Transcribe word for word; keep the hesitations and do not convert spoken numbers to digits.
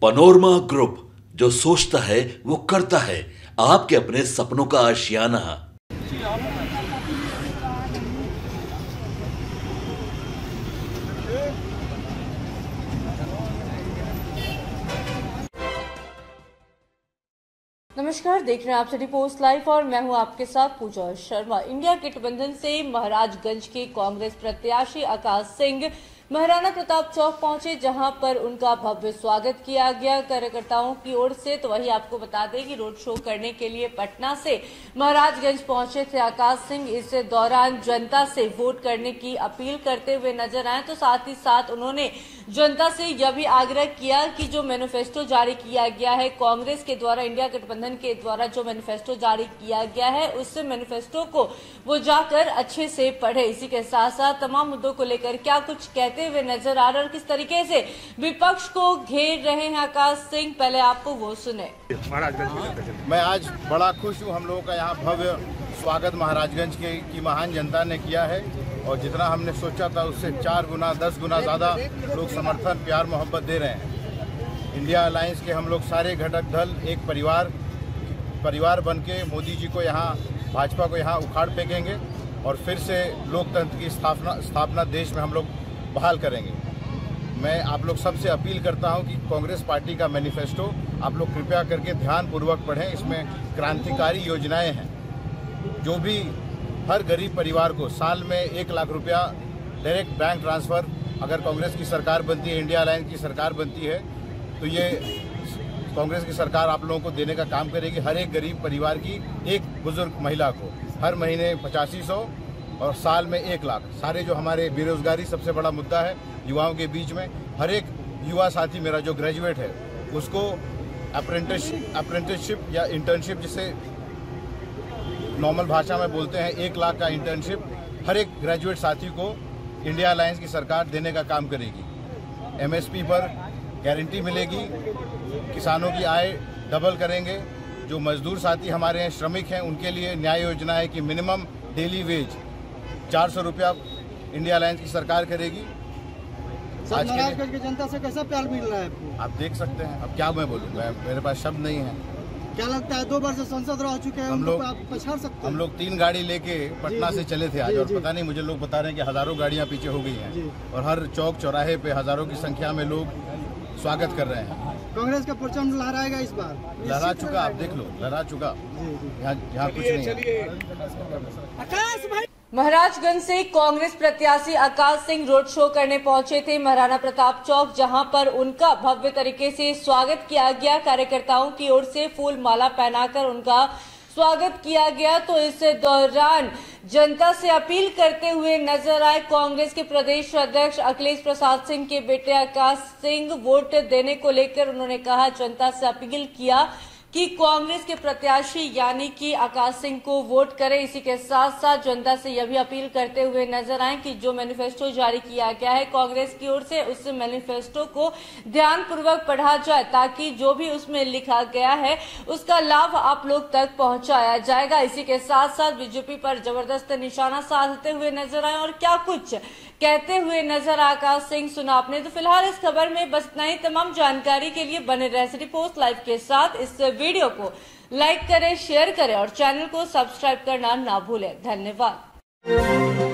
Panorama group, जो सोचता है वो करता है। आपके अपने सपनों का आशियाना। नमस्कार, देख रहे हैं आप सिटी पोस्ट लाइव और मैं हूं आपके साथ पूजा शर्मा। इंडिया गठबंधन से महाराजगंज के कांग्रेस प्रत्याशी आकाश सिंह महाराणा प्रताप चौक पहुंचे, जहां पर उनका भव्य स्वागत किया गया कार्यकर्ताओं की ओर से। तो वही आपको बता दें कि रोड शो करने के लिए पटना से महाराजगंज पहुंचे थे आकाश सिंह। इस दौरान जनता से वोट करने की अपील करते हुए नजर आए। तो साथ ही साथ उन्होंने जनता से यह भी आग्रह किया कि जो मैनिफेस्टो जारी किया गया है कांग्रेस के द्वारा, इंडिया गठबंधन के द्वारा जो मैनिफेस्टो जारी किया गया है, उस मैनिफेस्टो को वो जाकर अच्छे से पढ़े। इसी के साथ साथ तमाम मुद्दों को लेकर क्या कुछ कहते हुए नजर आ रहे और किस तरीके से विपक्ष को घेर रहे हैं आकाश सिंह, पहले आपको वो सुने। मैं आज बड़ा खुश हूँ। हम लोगों का यहाँ भव्य स्वागत महाराजगंज के की महान जनता ने किया है और जितना हमने सोचा था उससे चार गुना दस गुना ज़्यादा लोग समर्थन, प्यार, मोहब्बत दे रहे हैं। इंडिया अलायंस के हम लोग सारे घटक दल एक परिवार परिवार बन के मोदी जी को यहाँ, भाजपा को यहाँ उखाड़ फेंकेंगे और फिर से लोकतंत्र की स्थापना स्थापना देश में हम लोग बहाल करेंगे। मैं आप लोग सबसे अपील करता हूं कि कांग्रेस पार्टी का मैनिफेस्टो आप लोग कृपया करके ध्यानपूर्वक पढ़ें। इसमें क्रांतिकारी योजनाएं हैं, जो भी हर गरीब परिवार को साल में एक लाख रुपया डायरेक्ट बैंक ट्रांसफ़र, अगर कांग्रेस की सरकार बनती है, इंडिया अलायंस की सरकार बनती है, तो ये कांग्रेस की सरकार आप लोगों को देने का काम करेगी। हर एक गरीब परिवार की एक बुजुर्ग महिला को हर महीने पचासी सौ और साल में एक लाख। सारे जो हमारे बेरोजगारी सबसे बड़ा मुद्दा है युवाओं के बीच में, हर एक युवा साथी मेरा जो ग्रेजुएट है उसको अप्रेंटिसशिप अप्रेंटिसशिप या इंटर्नशिप, जिसे नॉर्मल भाषा में बोलते हैं, एक लाख का इंटर्नशिप हर एक ग्रेजुएट साथी को इंडिया अलायंस की सरकार देने का काम करेगी। एमएसपी पर गारंटी मिलेगी, किसानों की आय डबल करेंगे। जो मजदूर साथी हमारे हैं, श्रमिक हैं, उनके लिए न्याय योजना है कि मिनिमम डेली वेज चार सौ रुपया इंडिया अलायंस की सरकार करेगी। आज महाराजगंज की जनता से कैसा प्यार मिल रहा है आपको? आप देख सकते हैं। अब क्या मैं बोलूँ, मैं मेरे पास शब्द नहीं है। क्या लगता है, दो बार से संसद रह चुके हैं, हम लोग आप पछाड़ सकते हैं? हम लोग तीन गाड़ी लेके पटना से चले थे आज, और पता नहीं, मुझे लोग बता रहे हैं कि हजारों गाड़ियां पीछे हो गई हैं और हर चौक चौराहे पे हजारों की संख्या में लोग स्वागत कर रहे हैं। कांग्रेस का परचम लहराएगा इस बार? लहरा चुका, आप देख लो, लहरा चुका। यहाँ यहाँ कुछ नहीं है। महाराजगंज से कांग्रेस प्रत्याशी आकाश सिंह रोड शो करने पहुंचे थे महाराणा प्रताप चौक, जहां पर उनका भव्य तरीके से स्वागत किया गया। कार्यकर्ताओं की ओर से फूल माला पहनाकर उनका स्वागत किया गया। तो इस दौरान जनता से अपील करते हुए नजर आए कांग्रेस के प्रदेश अध्यक्ष अखिलेश प्रसाद सिंह के बेटे आकाश सिंह। वोट देने को लेकर उन्होंने कहा, जनता से अपील किया कि कांग्रेस के प्रत्याशी यानी कि आकाश सिंह को वोट करें। इसी के साथ साथ जनता से यह भी अपील करते हुए नजर आए कि जो मैनिफेस्टो जारी किया गया है कांग्रेस की ओर से, उस मैनिफेस्टो को ध्यानपूर्वक पढ़ा जाए, ताकि जो भी उसमें लिखा गया है उसका लाभ आप लोग तक पहुंचाया जाएगा। इसी के साथ साथ बीजेपी पर जबरदस्त निशाना साधते हुए नजर आए और क्या कुछ कहते हुए नजर आकाश सिंह सुना आपने। तो फिलहाल इस खबर में बस इतना ही। तमाम जानकारी के लिए बने रहे सिटी पोस्ट लाइव के साथ। इस वीडियो को लाइक करें, शेयर करें और चैनल को सब्सक्राइब करना ना भूलें। धन्यवाद।